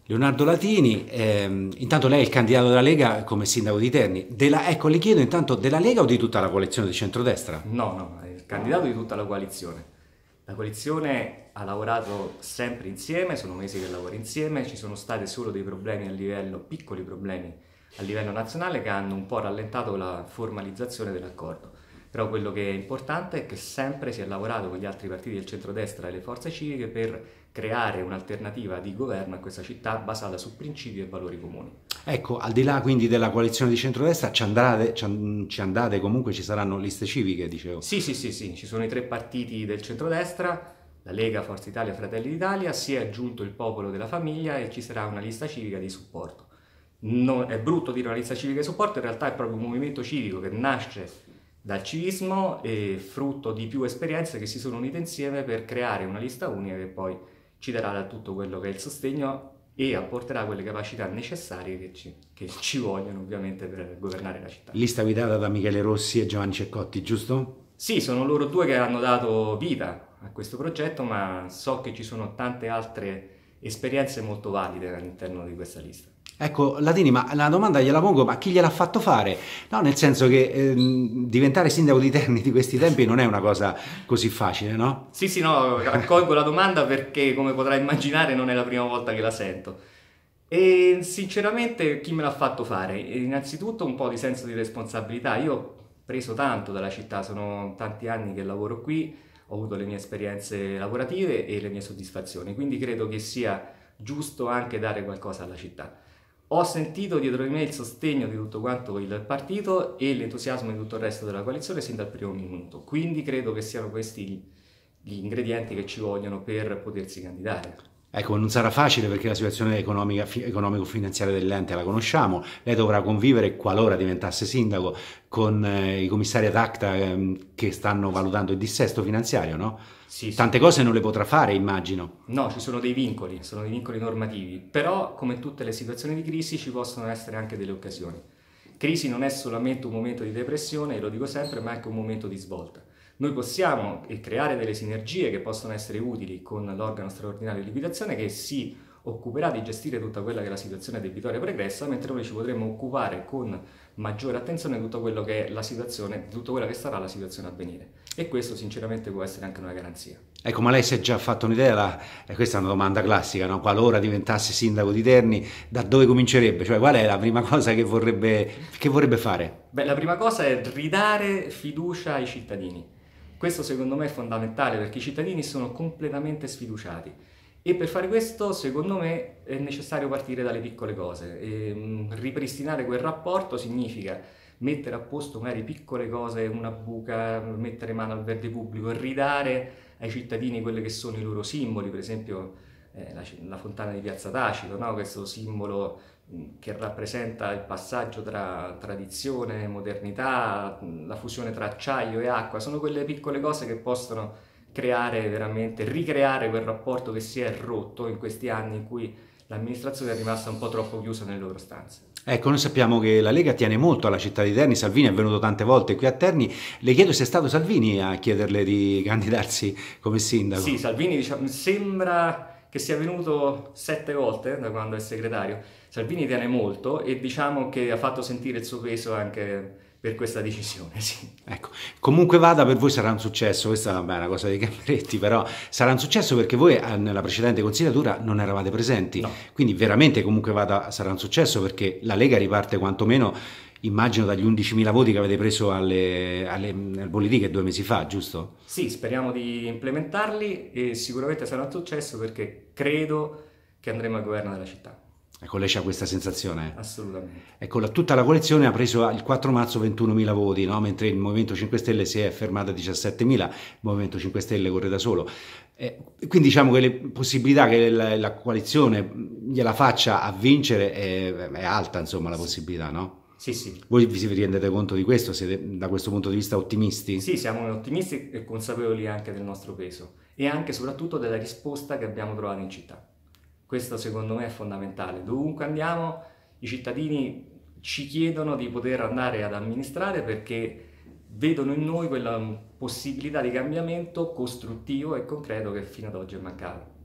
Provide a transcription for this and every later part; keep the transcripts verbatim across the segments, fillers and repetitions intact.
Leonardo Latini, ehm, intanto lei è il candidato della Lega come sindaco di Terni. Della, ecco, le chiedo intanto della Lega o di tutta la coalizione di centrodestra? No, no, è il candidato di tutta la coalizione. La coalizione ha lavorato sempre insieme, sono mesi che lavora insieme, ci sono stati solo dei problemi a livello, piccoli problemi a livello nazionale che hanno un po' rallentato la formalizzazione dell'accordo. Però quello che è importante è che sempre si è lavorato con gli altri partiti del centrodestra e le forze civiche per creare un'alternativa di governo a questa città basata su principi e valori comuni. Ecco, al di là quindi della coalizione di centrodestra, ci andate, ci an- ci andate, comunque ci saranno liste civiche, dicevo. Sì, sì, sì, sì, ci sono i tre partiti del centrodestra, la Lega, Forza Italia e Fratelli d'Italia, si è aggiunto il Popolo della Famiglia e ci sarà una lista civica di supporto. Non, è brutto dire una lista civica di supporto, in realtà è proprio un movimento civico che nasce dal civismo e frutto di più esperienze che si sono unite insieme per creare una lista unica che poi ci darà tutto quello che è il sostegno e apporterà quelle capacità necessarie che ci, che ci vogliono ovviamente per governare la città. Lista guidata da Michele Rossi e Giovanni Ceccotti, giusto? Sì, sono loro due che hanno dato vita a questo progetto, ma so che ci sono tante altre esperienze molto valide all'interno di questa lista. Ecco, Latini, ma la domanda gliela pongo, ma chi gliel'ha fatto fare? No, nel senso che ehm, diventare sindaco di Terni di questi tempi non è una cosa così facile, no? Sì, sì, no, raccolgo la domanda perché, come potrai immaginare, non è la prima volta che la sento. E sinceramente chi me l'ha fatto fare? Innanzitutto un po' di senso di responsabilità. Io ho preso tanto dalla città, sono tanti anni che lavoro qui, ho avuto le mie esperienze lavorative e le mie soddisfazioni, quindi credo che sia giusto anche dare qualcosa alla città. Ho sentito dietro di me il sostegno di tutto quanto il partito e l'entusiasmo di tutto il resto della coalizione sin dal primo minuto, quindi credo che siano questi gli ingredienti che ci vogliono per potersi candidare. Ecco, non sarà facile perché la situazione economica, fi- economico-finanziaria dell'ente la conosciamo. Lei dovrà convivere, qualora diventasse sindaco, con eh, i commissari ad acta ehm, che stanno valutando il dissesto finanziario, no? Sì, sì. Tante cose non le potrà fare, immagino. No, ci sono dei vincoli, sono dei vincoli normativi, però come tutte le situazioni di crisi ci possono essere anche delle occasioni. Crisi non è solamente un momento di depressione, e lo dico sempre, ma è anche un momento di svolta. Noi possiamo creare delle sinergie che possono essere utili con l'organo straordinario di liquidazione che si occuperà di gestire tutta quella che è la situazione debitoria pregressa, mentre noi ci potremo occupare con maggiore attenzione di tutto quello che è la situazione, di tutto quello che sarà la situazione a venire. E questo sinceramente può essere anche una garanzia. Ecco, ma lei si è già fatto un'idea, la- e questa è una domanda classica, no? Qualora diventasse sindaco di Terni, da dove comincerebbe? Cioè, qual è la prima cosa che vorrebbe, che vorrebbe fare? Beh, la prima cosa è ridare fiducia ai cittadini. Questo secondo me è fondamentale perché i cittadini sono completamente sfiduciati e per fare questo secondo me è necessario partire dalle piccole cose. E, mh, ripristinare quel rapporto significa mettere a posto magari piccole cose, una buca, mettere mano al verde pubblico, ridare ai cittadini quelli che sono i loro simboli, per esempio eh, la, la fontana di Piazza Tacito, no? Questo simbolo che rappresenta il passaggio tra tradizione e modernità, la fusione tra acciaio e acqua, sono quelle piccole cose che possono creare veramente, ricreare quel rapporto che si è rotto in questi anni in cui l'amministrazione è rimasta un po' troppo chiusa nelle loro stanze. Ecco, noi sappiamo che la Lega tiene molto alla città di Terni, Salvini è venuto tante volte qui a Terni, le chiedo se è stato Salvini a chiederle di candidarsi come Sì, sindaco. Salvini diciamo, sembra che sia venuto sette volte da quando è segretario. Salvini tiene molto e diciamo che ha fatto sentire il suo peso anche per questa decisione, sì. Ecco, comunque vada, per voi sarà un successo, questa vabbè, è una cosa dei Gamberetti, però sarà un successo perché voi eh, nella precedente consigliatura non eravate presenti, No. quindi veramente comunque vada sarà un successo perché la Lega riparte quantomeno, immagino, dagli undicimila voti che avete preso alle, alle, alle politiche due mesi fa, giusto? Sì, speriamo di implementarli e sicuramente sarà un successo perché credo che andremo al governo della città. Ecco, lei c'ha questa sensazione. Assolutamente. Ecco, la- tutta la coalizione ha preso il quattro marzo ventunomila voti, no? Mentre il Movimento cinque Stelle si è fermato a diciassettemila, il Movimento cinque Stelle corre da solo. Eh, quindi diciamo che le possibilità che la, la coalizione gliela faccia a vincere è, è alta, insomma, la possibilità, no? Sì, sì. Voi vi vi rendete conto di questo? Siete da questo punto di vista ottimisti? Sì, siamo ottimisti e consapevoli anche del nostro peso e anche e soprattutto della risposta che abbiamo trovato in città. Questo secondo me è fondamentale. Dovunque andiamo, i cittadini ci chiedono di poter andare ad amministrare perché vedono in noi quella possibilità di cambiamento costruttivo e concreto che fino ad oggi è mancato.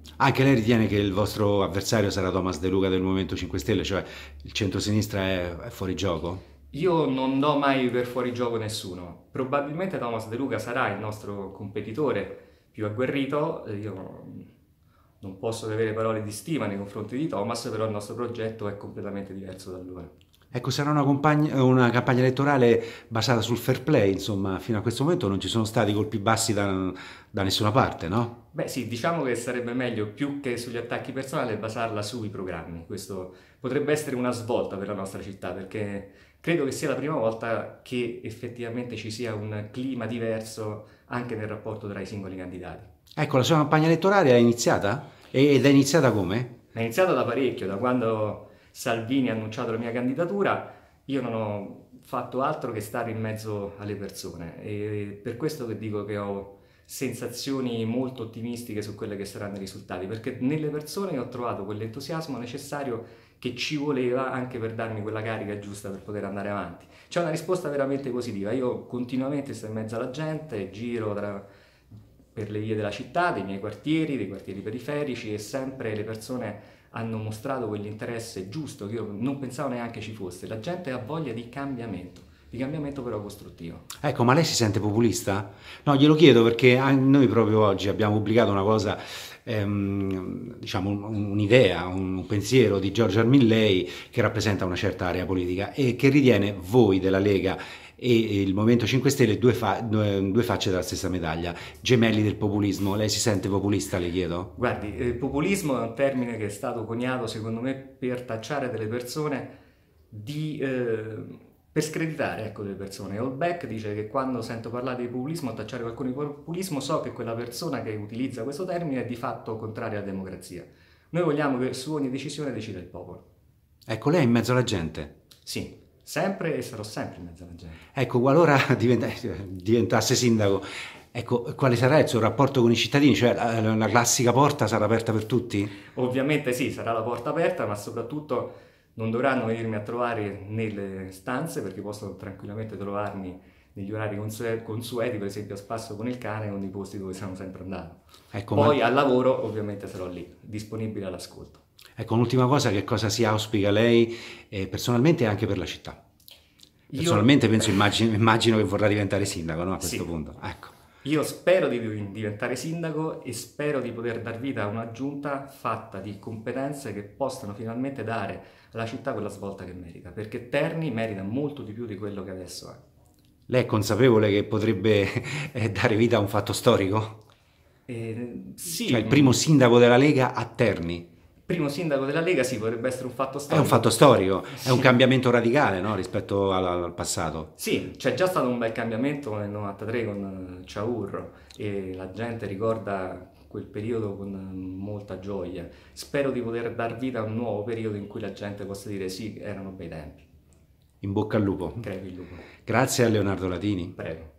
Anche lei ritiene che il vostro avversario sarà Thomas De Luca del Movimento cinque Stelle, cioè il centrosinistra è, è fuori gioco? Io non do mai per fuori gioco nessuno. Probabilmente Thomas De Luca sarà il nostro competitore più agguerrito. Io non posso avere parole di stima nei confronti di Thomas, però il nostro progetto è completamente diverso da lui. Ecco, sarà una, compagn- una campagna elettorale basata sul fair play, insomma, fino a questo momento non ci sono stati colpi bassi da, da nessuna parte, no? Beh sì, diciamo che sarebbe meglio più che sugli attacchi personali basarla sui programmi. Questo potrebbe essere una svolta per la nostra città, perché credo che sia la prima volta che effettivamente ci sia un clima diverso anche nel rapporto tra i singoli candidati. Ecco, la sua campagna elettorale è iniziata? Ed è iniziata come? È iniziato da parecchio, da quando Salvini ha annunciato la mia candidatura, io non ho fatto altro che stare in mezzo alle persone e per questo che dico che ho sensazioni molto ottimistiche su quelli che saranno i risultati, perché nelle persone ho trovato quell'entusiasmo necessario che ci voleva anche per darmi quella carica giusta per poter andare avanti. C'è una risposta veramente positiva, io continuamente sto in mezzo alla gente, giro tra, per le vie della città, dei miei quartieri, dei quartieri periferici e sempre le persone hanno mostrato quell'interesse giusto che io non pensavo neanche ci fosse. La gente ha voglia di cambiamento, di cambiamento però costruttivo. Ecco, ma lei si sente populista? No, glielo chiedo perché an- noi proprio oggi abbiamo pubblicato una cosa, ehm, diciamo un- un'idea, un pensiero di Giorgio Armillei che rappresenta una certa area politica e che ritiene voi della Lega e il Movimento cinque Stelle due, fa- due- due facce della stessa medaglia, gemelli del populismo. Lei si sente populista, le chiedo? Guardi, eh, populismo è un termine che è stato coniato secondo me per tacciare delle persone di... eh, per screditare ecco, delle persone. Holbeck dice che quando sento parlare di populismo o tacciare qualcuno di populismo so che quella persona che utilizza questo termine è di fatto contraria alla democrazia. Noi vogliamo che su ogni decisione decida il popolo. Ecco, lei è in mezzo alla gente. Sì, sempre e sarò sempre in mezzo alla gente. Ecco, qualora diventa- diventasse sindaco, ecco, quale sarà il suo rapporto con i cittadini? Cioè, la, la classica porta sarà aperta per tutti? Ovviamente sì, sarà la porta aperta, ma soprattutto non dovranno venirmi a trovare nelle stanze perché possono tranquillamente trovarmi negli orari consue- consueti, per esempio a spasso con il cane o nei posti dove siamo sempre andati. Ecco, Poi ma, al lavoro ovviamente sarò lì, disponibile all'ascolto. ecco, un'ultima cosa, che cosa si auspica lei eh, personalmente e anche per la città? Io, Personalmente penso, immagino, immagino che vorrà diventare sindaco, no? A questo sì, punto. Ecco. io spero di diventare sindaco e spero di poter dar vita a una giunta fatta di competenze che possano finalmente dare alla città quella svolta che merita, perché Terni merita molto di più di quello che adesso è. Lei è consapevole che potrebbe eh, dare vita a un fatto storico? E, sì, Cioè il primo sindaco della Lega a Terni? primo sindaco della Lega sì, potrebbe essere un fatto È storico. un fatto storico, è Sì. un cambiamento radicale, no? Rispetto al, al passato. Sì, c'è già stato un bel cambiamento nel novantatré con Ciaurro e la gente ricorda quel periodo con molta gioia. Spero di poter dar vita a un nuovo periodo in cui la gente possa dire sì, erano bei tempi. In bocca al lupo. Crepi il lupo. Grazie a Leonardo Latini. Prego.